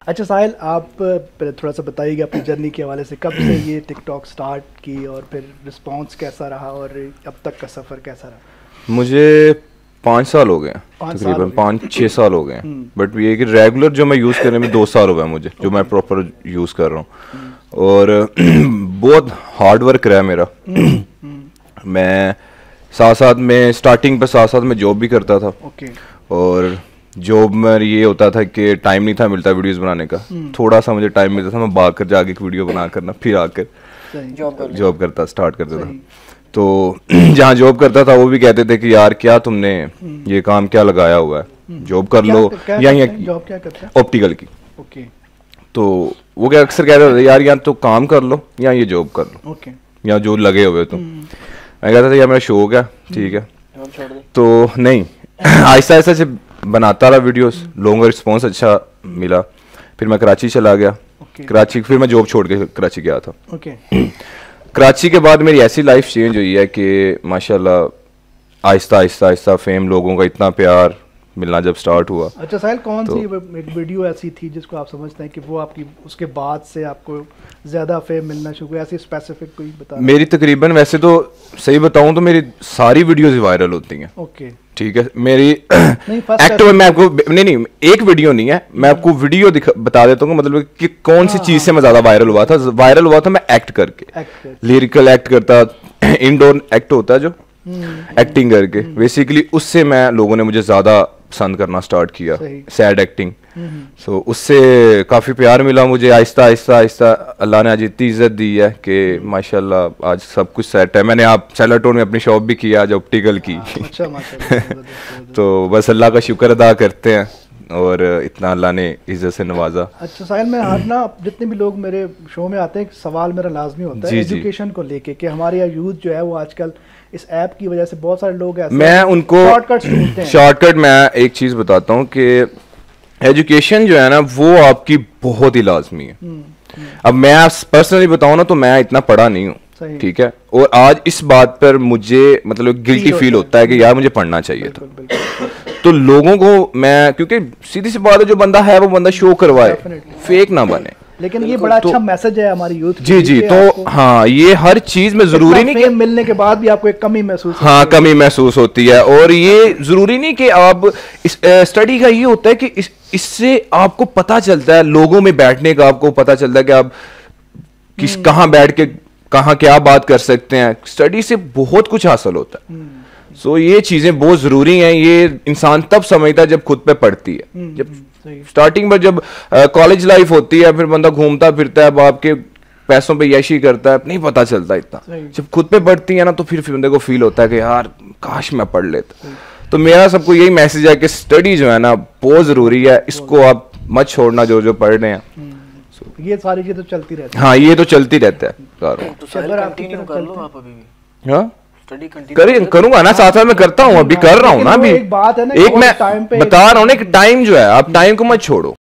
अच्छा साहिल, आप पहले थोड़ा सा बताइएगा अपनी जर्नी के हवाले से, कब से ये टिकटॉक स्टार्ट की और फिर रिस्पांस कैसा रहा और अब तक का सफ़र कैसा रहा? मुझे 5 साल हो गए हैं, तकरीबन 5-6 साल हो गए हैं। बट ये कि रेगुलर जो मैं यूज़ करने में 2 साल हो गए मुझे, जो मैं प्रॉपर यूज़ कर रहा हूँ। और बहुत हार्ड वर्क रहा है मेरा। मैं साथ साथ में स्टार्टिंग पे साथ साथ में जॉब भी करता था। और जॉब में ये होता था कि टाइम नहीं था मिलता वीडियोस बनाने का। थोड़ा सा मुझे टाइम मिलता था, मैं भाग कर जाके एक वीडियो बना करना, फिर आकर जॉब करता स्टार्ट करता था। तो जहाँ जॉब करता था वो भी कहते थे कि यार क्या तुमने ये काम क्या लगाया हुआ है, जॉब कर लो। या जॉब क्या करते हैं? ऑप्टिकल की। तो वो क्या अक्सर कहते थे यार या तो काम कर लो या ये जॉब कर लो, या जो लगे हुए तुम। मैं कहता था यार मेरा शौक है, ठीक है। तो नहीं, आहिस्ता आहिस्ता से बनाता रहा वीडियोस, लोगों का रिस्पॉन्स अच्छा मिला। फिर मैं कराची चला गया। कराची फिर मैं जॉब छोड़ के कराची गया था। कराची के बाद मेरी ऐसी लाइफ चेंज हुई है कि माशाल्लाह आहिस्ता आहिस्ता आहिस्ता फेम, लोगों का इतना प्यार मिलना जब स्टार्ट हुआ। अच्छा साहिल, कौन सी एक वीडियो ऐसी थी जिसको आप समझते हैं कि वो आपकी उसके बाद से आपको ज़्यादा फेम मिलना शुरू हुआ? ऐसी स्पेसिफिक कोई बता? मेरी तकरीबन, वैसे तो सही बताऊं तो मेरी सारी वीडियोस वायरल होती हैं। ठीक है, मेरी एक्ट में मैं आपको नहीं एक वीडियो नहीं है, मैं आपको वीडियो बता देता हूँ, मतलब कि कौन सी चीज से मैं ज्यादा वायरल हुआ था। वायरल हुआ था मैं एक्ट करके, लिरिकल एक्ट करता, इंडोर एक्ट होता है जो एक्टिंग करके, बेसिकली उससे मैं, लोगों ने मुझे ज्यादा पसंद करना स्टार्ट किया, सैड एक्टिंग। सो उससे काफ़ी प्यार मिला मुझे। आहिस्ता आहिस्ता आहिस्ता अल्लाह ने आज इतनी इज्जत दी है कि माशाल्लाह आज सब कुछ सेट है। मैंने आप सेलाटोन में अपनी शॉप भी किया आज ऑप्टिकल की। तो बस अल्लाह का शुक्र अदा करते हैं और इतना अल्लाह ने इज्जत से नवाजा। अच्छा साहिल, मैं हर ना जितने भी लोग मेरे शो में आते हैं, एक सवाल मेरा लाजमी होता है एजुकेशन को लेके कि हमारे यहाँ यूथ जो है वो आजकल इस ऐप की वजह से बहुत सारे लोग ऐसे मैं उनको शॉर्टकट मैं एक चीज़ बताता हूँ कि एजुकेशन जो है ना वो आपकी बहुत ही लाजमी है। अब मैं पर्सनली बताऊँ ना तो मैं इतना पढ़ा नहीं हूँ, ठीक है। और आज इस बात पर मुझे मतलब गिल्टी फील होता है कि यार मुझे पढ़ना चाहिए था। तो लोगों को मैं, क्योंकि सीधी सी बात है, जो बंदा है वो बंदा शो करवाए, फेक ना बने। लेकिन ये बड़ा अच्छा मैसेज है हमारी यूथ जी जी। तो हाँ, ये हर चीज में जरूरी नहीं कि मिलने के बाद भी आपको एक कमी महसूस, हाँ कमी महसूस होती है। और ये जरूरी नहीं कि आप स्टडी का ये होता है कि इससे आपको पता चलता है, लोगों में बैठने का आपको पता चलता है कि आप कहाँ बैठ के कहाँ क्या बात कर सकते हैं। स्टडी से बहुत कुछ हासिल होता है। सो ये चीजें बहुत जरूरी हैं। ये इंसान तब समझता है जब खुद पे पड़ती है। जब स्टार्टिंग में जब कॉलेज लाइफ होती है, फिर बंदा घूमता फिरता है, बाप के पैसों पे यशी करता है, नहीं पता चलता इतना। जब खुद पे पड़ती है ना तो फिर बंदे को फील होता है कि यार काश मैं पढ़ लेता। तो मेरा सबको यही मैसेज है कि स्टडी जो है ना बहुत जरूरी है, इसको आप मत छोड़ना जो जो पढ़ रहे हैं। ये सारी चीजें तो चलती रहती है। हाँ, ये तो चलती रहता है। करूंगा ना, साथ साथ में करता हूँ, अभी कर रहा हूँ ना। अभी एक मैं बता रहा हूँ ना, एक टाइम जो है, आप टाइम को मत छोड़ो।